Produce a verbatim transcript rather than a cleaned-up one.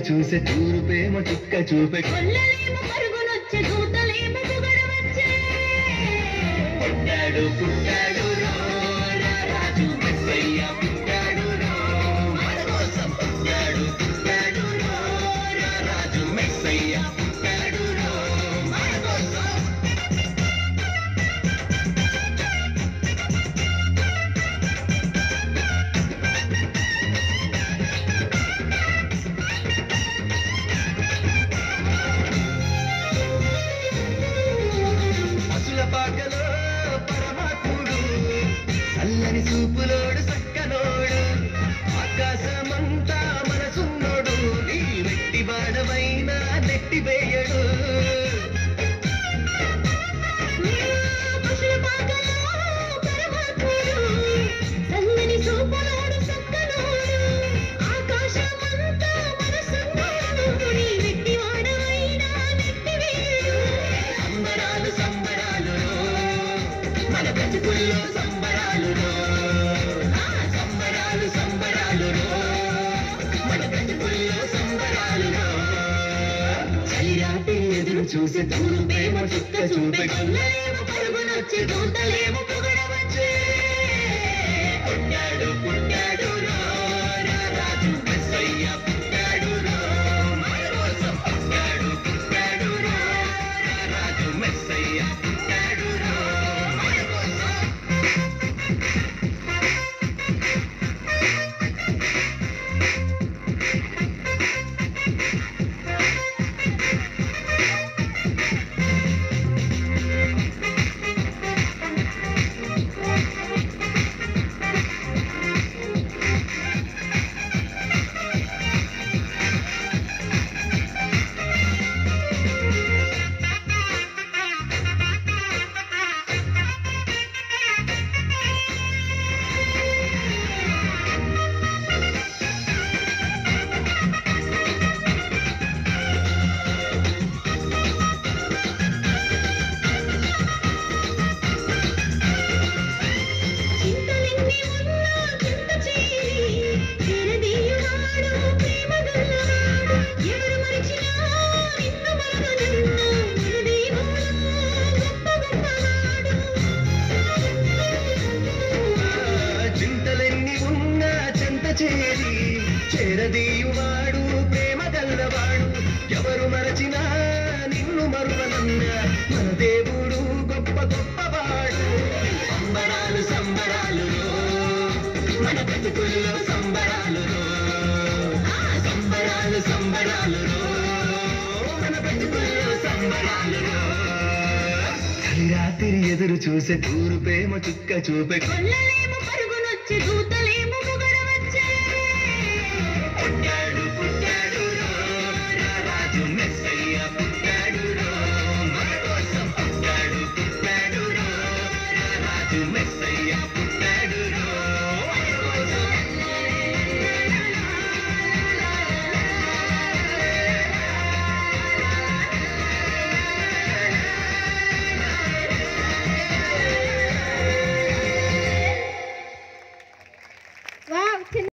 చూసే తూర్పేమో చుక్క చూపే కొల్లలేమో పరుగునొచ్చే దూతలేమో పొగడవచ్చే పుట్టాడు పుట్టాడు రో రారాజు మెస్సయ్య పుట్టాడు రో మన కోసం పుట్టాడు పుట్టాడు రో రారాజు మెస్సయ్య పుట్టాడు రో మన కోసం పాకలో పరమాత్ముడు చల్లని చూపులోడు సక్కనోడు ఆకాశమంతా మనసున్నోడు నీ వెట్టి బాడమైనా నెట్టి వేయడు పశుల పాకలో పరమాత్ముడు చల్లని చూపులోడు సక్కనోడు ఆకాశమంతా మనసున్నోడు నీ వెట్టి వాడమైనా నెట్టి వేయడు సంబరాలు సంబరాలు మన బ్రతుకుల్లో సంబరాలు సంబరాలు సంబరాలు మన బ్రతుకుల్లో సంబరాలు చలిరాటి ఎదురు చూసే తూర్పేమో చుక్క చూపే కొల్లలేమో పరుగునొచ్చే దూతలేమో పొగడవచ్చే పుట్టాడు పుట్టాడు రో రారాజు మెస్సయ్య పుట్టాడు రో మన కోసం పుట్టాడు పుట్టాడు రో రారాజు మెస్సయ్య పుట్టాడు రో మన కోసం చింతలెన్ని ఉన్నా చింత చేరి చేరదీయువాడు ప్రేమ గల్లవాడు ఎవరు మరిచినా నిన్ను మరవనన్నా మన దేవుడు గొప్ప గొప్పవాడు చింతలెన్ని ఉన్నా చెంత చేరి చేరదీయువాడు ప్రేమ గల్లవాడు ఎవరు మరచినా నిన్ను మరువనన్నా మన దేవుడు గొప్ప గొప్పవాడు సంబరాలు సంబరాలు మన బ్రతుకుల్లో సంబరాలు సంబరాలు సంబరాలు మన బ్రతుకుల్లో సంబరాలు చలిరాత్రి ఎదురు చూసే తూర్పేమో చుక్క చూపే కొల్లలేమో పరుగునొచ్చే దూతలేమో పొగడవచ్చే పుట్టాడు